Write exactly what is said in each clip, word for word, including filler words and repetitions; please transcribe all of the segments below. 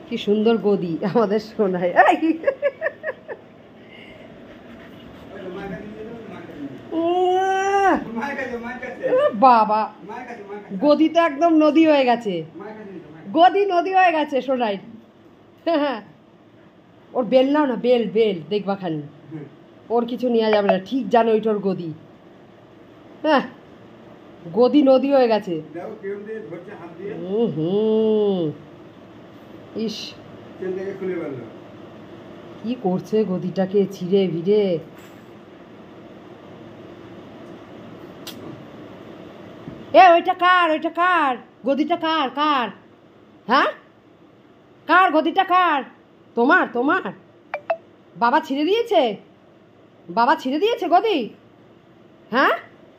কি সুন্দর গদি আমাদের সোনায়। বাবা গদি তো একদম নদী হয়ে গেছে, গদি নদী হয়ে গেছে সোনাই। হ্যাঁ ওর বেল নাও না, বেল বেল দেখবা খানি, ওর কিছু নেওয়া যাবে না, ঠিক জানো ওইটার গদি। হ্যাঁ গদি নদী হয়ে গেছে। হুম হুম ইস কি করছে গদিটাকে ছিঁড়ে ভিড়ে। এ ওইটা কার, ওইটা কার গদিটা, কার কার হ্যাঁ কার গদিটা কার? তোমার তোমার বাবা ছিঁড়ে দিয়েছে, বাবা ছিঁড়ে দিয়েছে গদি? হ্যাঁ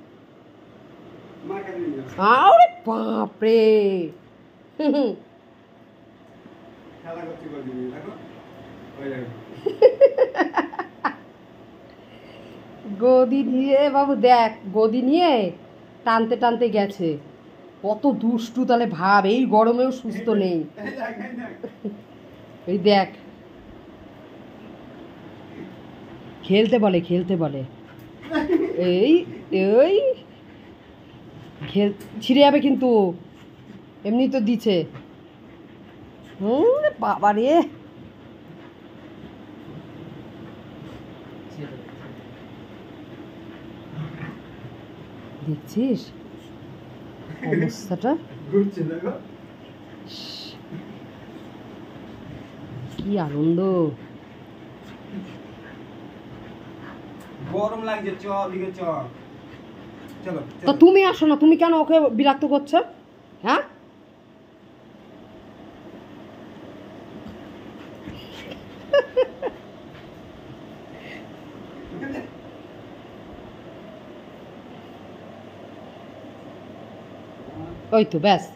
আরে বাপরে গদি নিয়ে বাবু দেখ, গদি নিয়ে টানতে টানতে গেছে। কত দুষ্টু তাহলে ভাব, এই গরমেও সুস্থ নেই। এই দেখ খেলতে বলে, খেলতে বলে, এই এই খেল ছিঁড়ে যাবে কিন্তু, এমনি তো দিছে। হুম বাবা রে দেখছিস অবস্থাটা, কি আনন্দ। গরম লাগছে, চ দিকে চ। চলো তো তুমি আসো না, তুমি কেন ওকে বিরক্ত করছো? হ্যাঁ ওই তো ব্যাস।